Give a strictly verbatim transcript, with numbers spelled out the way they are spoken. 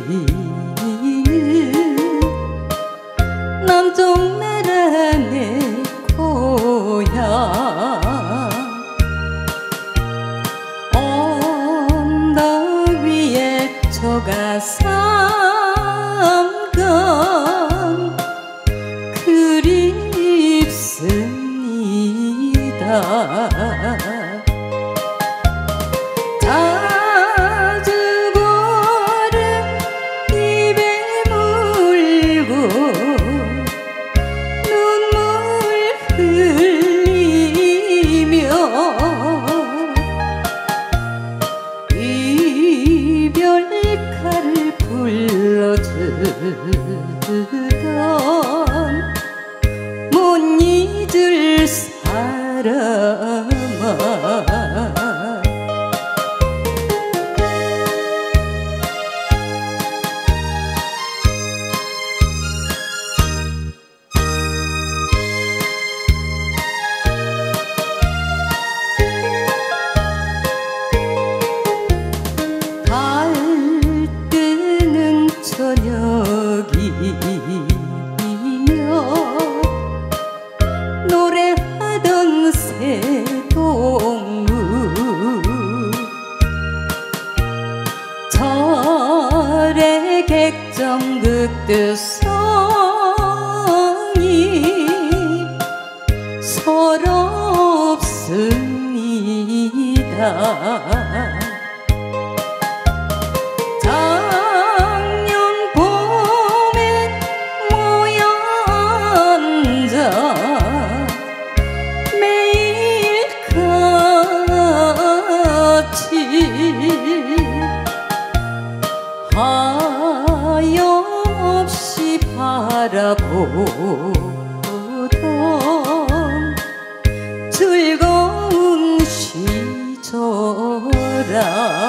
남쪽 나라 내 고향 언덕 위에 저가 삼건 그립습니다. 자주 고를 입에 물고 눈물 흘리며 이별가를 불러주던 못 잊을 사람아 달 뜨는 저녁이며 노래하던 새동무 절의 객정극두성이 서럽습니다. 작년 봄에 모여 앉아 매일 같이 하염없이 바라보던 즐거운 시절아